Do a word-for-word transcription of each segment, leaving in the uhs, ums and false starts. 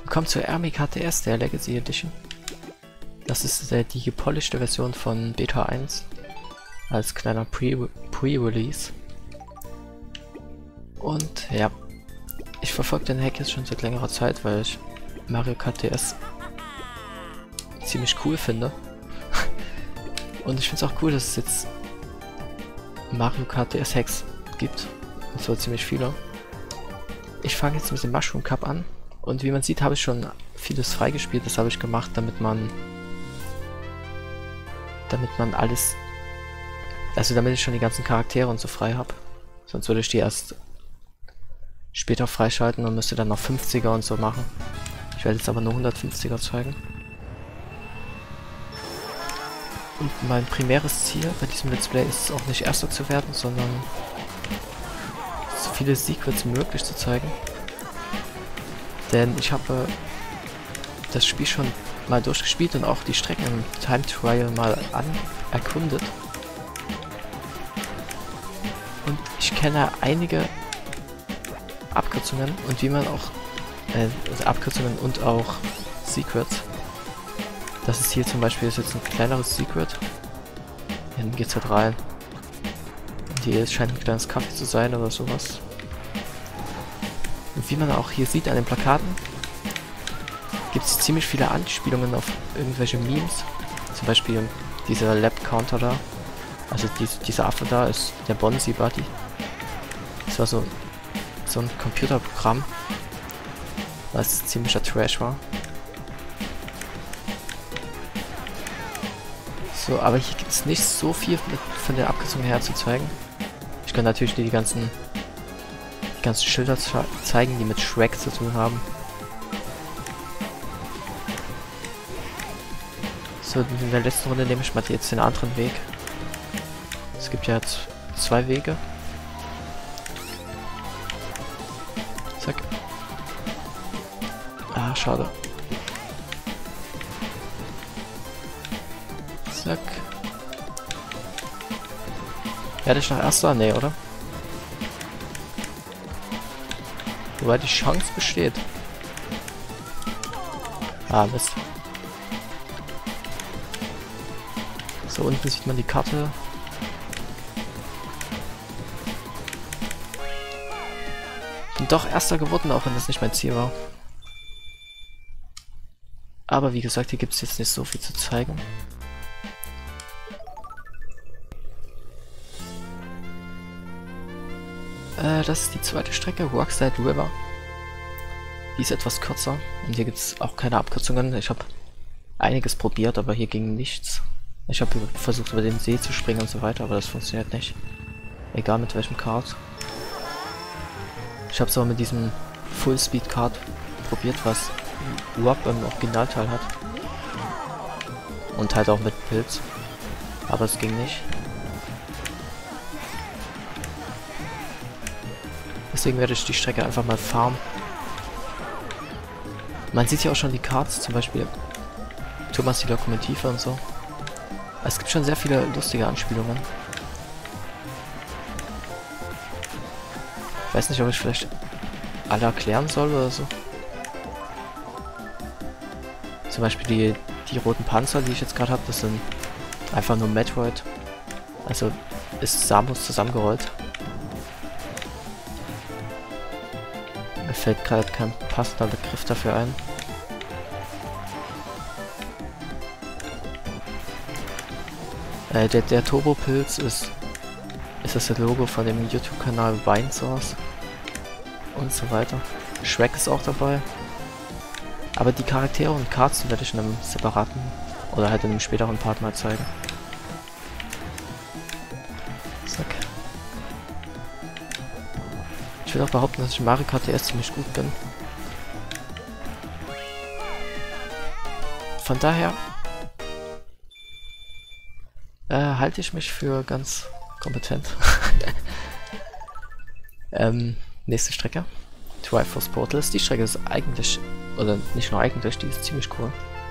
Willkommen zur R M I K T S, der Legacy Edition. Das ist äh, die gepolished Version von Beta eins als kleiner Pre-Release. Und ja, ich verfolge den Hack jetzt schon seit längerer Zeit, weil ich Mario Kart D S ziemlich cool finde. Und ich finde es auch cool, dass es jetzt Mario Kart D S Hacks gibt. Und zwar ziemlich viele. Ich fange jetzt mit dem Mushroom Cup an. Und wie man sieht, habe ich schon vieles freigespielt. Das habe ich gemacht, damit man damit man alles, also damit ich schon die ganzen Charaktere und so frei habe. Sonst würde ich die erst später freischalten und müsste dann noch fünfziger und so machen. Ich werde jetzt aber nur hundertfünfziger zeigen. Und mein primäres Ziel bei diesem Let's Play ist es auch nicht Erster zu werden, sondern so viele Secrets wie möglich zu zeigen. Denn ich habe das Spiel schon mal durchgespielt und auch die Strecken im Time Trial mal an erkundet. Und ich kenne einige Abkürzungen und wie man auch äh, also Abkürzungen und auch Secrets. Das ist hier zum Beispiel ist jetzt ein kleineres Secret. Hier geht's halt rein. Und hier scheint ein kleines Kaffee zu sein oder sowas. Und wie man auch hier sieht an den Plakaten, gibt es ziemlich viele Anspielungen auf irgendwelche Memes. Zum Beispiel dieser Lab-Counter da. Also dies, dieser Affe da ist der Bonzi Buddy. Das war so, so ein Computerprogramm, was ziemlicher Trash war. So, aber hier gibt es nicht so viel mit, von der Abkürzung her zu zeigen. Ich kann natürlich die ganzen die ganzen Schilder zeigen, die mit Shrek zu tun haben. So, in der letzten Runde nehme ich mal jetzt den anderen Weg. Es gibt ja jetzt zwei Wege. Zack. Ah, schade. Zack. Werde ich noch Erster? Nee, oder? Wobei die Chance besteht. Ah, Mist. So, unten sieht man die Karte. Bin doch Erster geworden, auch wenn das nicht mein Ziel war. Aber wie gesagt, hier gibt es jetzt nicht so viel zu zeigen. Äh, das ist die zweite Strecke, Rockside River. Die ist etwas kürzer und hier gibt es auch keine Abkürzungen. Ich habe einiges probiert, aber hier ging nichts. Ich habe versucht, über den See zu springen und so weiter, aber das funktioniert nicht. Egal mit welchem Kart. Ich habe es aber mit diesem Full Speed Kart probiert, was Warp im Originalteil hat. Und halt auch mit Pilz. Aber es ging nicht. Deswegen werde ich die Strecke einfach mal farmen. Man sieht ja auch schon die Karts, zum Beispiel Thomas die Lokomotive und so. Es gibt schon sehr viele lustige Anspielungen. Ich weiß nicht, ob ich vielleicht alle erklären soll oder so. Zum Beispiel die, die roten Panzer, die ich jetzt gerade habe, das sind einfach nur Metroid. Also ist Samus zusammengerollt. Mir fällt gerade kein passender Begriff dafür ein. Äh, der, der Turbo-Pilz ist, ist das Logo von dem YouTube-Kanal Wine Source und so weiter. Shrek ist auch dabei. Aber die Charaktere und Karts die werde ich in einem separaten oder halt in einem späteren Part mal zeigen. Zack. Ich will auch behaupten, dass ich in Mario Kart D S ziemlich gut bin. Von daher äh, halte ich mich für ganz kompetent. ähm, nächste Strecke. Triforce Portals. Die Strecke ist eigentlich, oder nicht nur eigentlich, die ist ziemlich cool.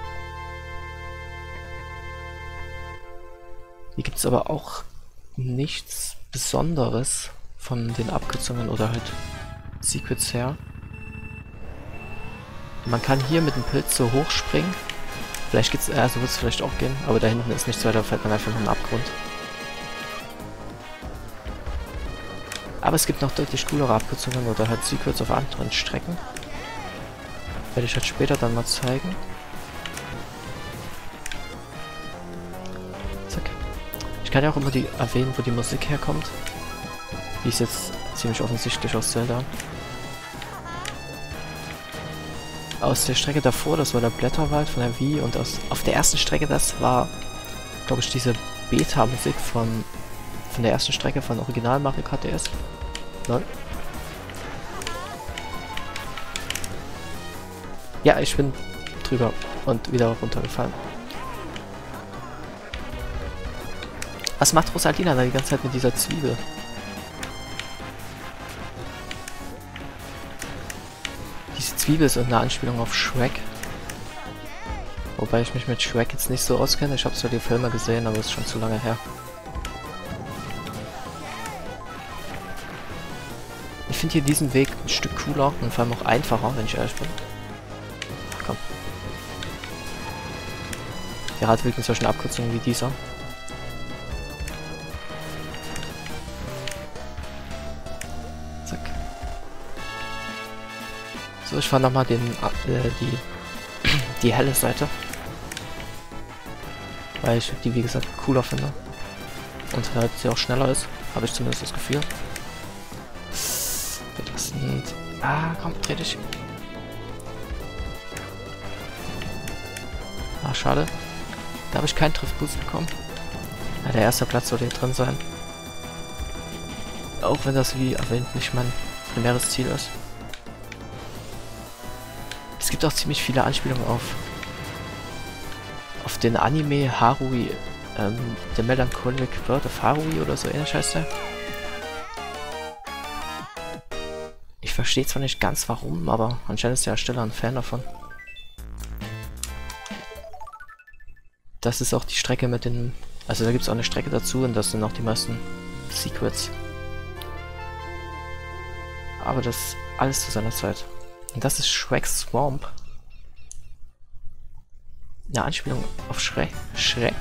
Hier gibt es aber auch nichts Besonderes von den Abkürzungen oder halt Secrets her. Man kann hier mit dem Pilz so hochspringen. Vielleicht geht's, äh, so wird es vielleicht auch gehen, aber da hinten ist nichts weiter, fällt man einfach in den Abgrund. Aber es gibt noch deutlich coolere Abkürzungen oder halt Secrets auf anderen Strecken. Werde ich halt später dann mal zeigen. Zack. Ich kann ja auch immer die erwähnen, wo die Musik herkommt. Die ist jetzt ziemlich offensichtlich aus Zelda. Aus der Strecke davor, das war der Blätterwald von der Wii, und aus, auf der ersten Strecke, das war, glaube ich, diese Beta-Musik von, von der ersten Strecke von Original Mario Kart D S. Nein. Ja, ich bin drüber und wieder runtergefallen. Was macht Rosalina da die ganze Zeit mit dieser Zwiebel? Diese Zwiebel ist eine Anspielung auf Shrek. Wobei ich mich mit Shrek jetzt nicht so auskenne. Ich habe zwar die Filme gesehen, aber es ist schon zu lange her. Ich finde hier diesen Weg ein Stück cooler und vor allem auch einfacher, wenn ich ehrlich bin. Komm. Gerade wegen solchen Abkürzungen wie dieser. Zack. So, ich fahre nochmal den äh, die die helle Seite. Weil ich die, wie gesagt, cooler finde. Und halt sie auch schneller ist. Habe ich zumindest das Gefühl. Das sind... Ah, komm, dreh dich. Ah, schade. Da habe ich keinen Triffboost bekommen. Ja, der erste Platz sollte hier drin sein. Auch wenn das, wie erwähnt, nicht mein primäres Ziel ist. Es gibt auch ziemlich viele Anspielungen auf auf den Anime Harui, ähm, The Melancholic World of Harui oder so ähnlich heißt der. Ich verstehe zwar nicht ganz warum, aber anscheinend ist der Ersteller ein Fan davon. Das ist auch die Strecke mit den... Also da gibt es auch eine Strecke dazu und das sind auch die meisten Secrets. Aber das alles zu seiner Zeit. Und das ist Shrek's Swamp. Eine Anspielung auf Shrek. Shrek.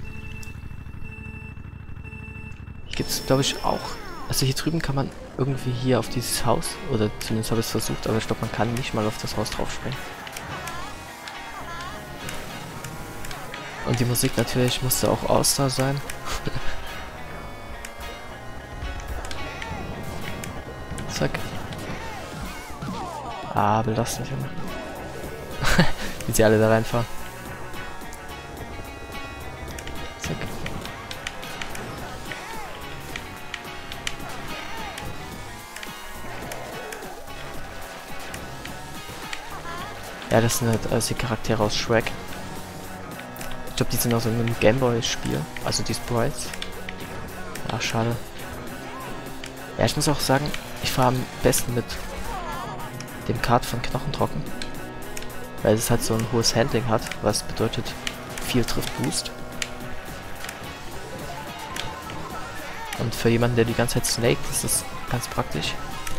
Hier gibt es, glaube ich, auch... Also hier drüben kann man irgendwie hier auf dieses Haus, oder zumindest habe ich es versucht, aber ich glaube, man kann nicht mal auf das Haus drauf springen. Und die Musik natürlich musste auch All-Star sein. Zack. Ah, belastend, Junge. Wie sie alle da reinfahren. Zack. Ja, das sind halt alles die Charaktere aus Shrek. Ich glaube, die sind auch so in einem Gameboy-Spiel. Also die Sprites. Ach, schade. Ja, ich muss auch sagen, ich fahre am besten mit dem Kart von Knochentrocken. Weil es halt so ein hohes Handling hat, was bedeutet viel Triff-Boost. Und für jemanden, der die ganze Zeit snaked, ist das ganz praktisch.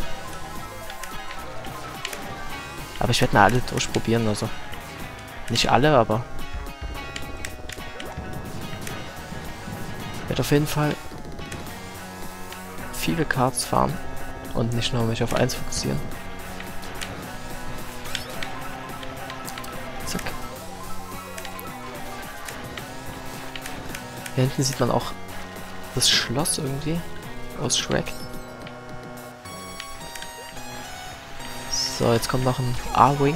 Aber ich werde mal alle durchprobieren, also. Nicht alle, aber... Ich werde auf jeden Fall viele Karts fahren und nicht nur mich auf eins fokussieren. Zack. Hier hinten sieht man auch das Schloss irgendwie aus Shrek. So, jetzt kommt noch ein A-Wing.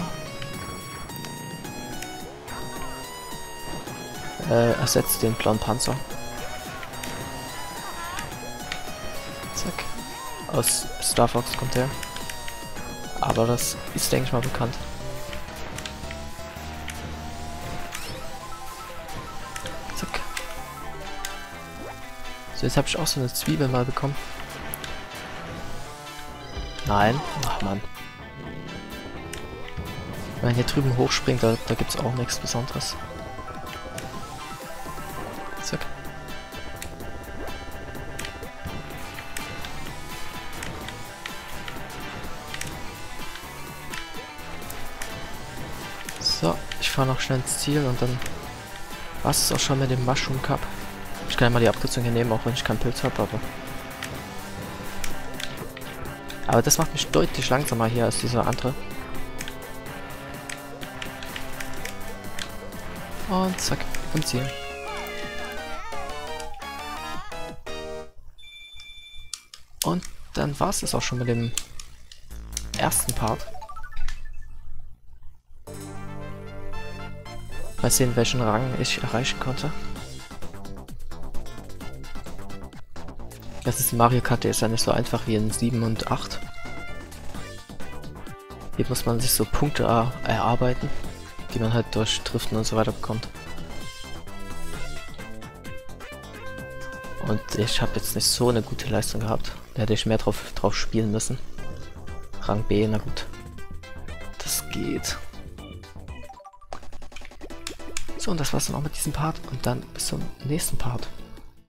Äh, ersetzt den blauen Panzer. Zack. Aus Star Fox kommt der. Aber das ist, denke ich mal, bekannt. Zack. So, jetzt habe ich auch so eine Zwiebel mal bekommen. Nein. Ach, Mann. Wenn man hier drüben hochspringt, da, da gibt es auch nichts Besonderes. Zack. So, ich fahre noch schnell ins Ziel und dann war es auch schon mit dem Mushroom Cup. Ich kann ja mal die Abkürzung hier nehmen, auch wenn ich keinen Pilz habe, aber... Aber das macht mich deutlich langsamer hier als dieser andere. Und zack, im Ziel. Und dann war es das auch schon mit dem ersten Part. Mal sehen, welchen Rang ich erreichen konnte. Das ist Mario Kart, der ist ja nicht so einfach wie in sieben und acht. Hier muss man sich so Punkte er erarbeiten, die man halt durch Driften und so weiter bekommt. Und ich habe jetzt nicht so eine gute Leistung gehabt. Da hätte ich mehr drauf, drauf spielen müssen. Rang B, na gut. Das geht. So, und das war's dann auch mit diesem Part. Und dann bis zum nächsten Part.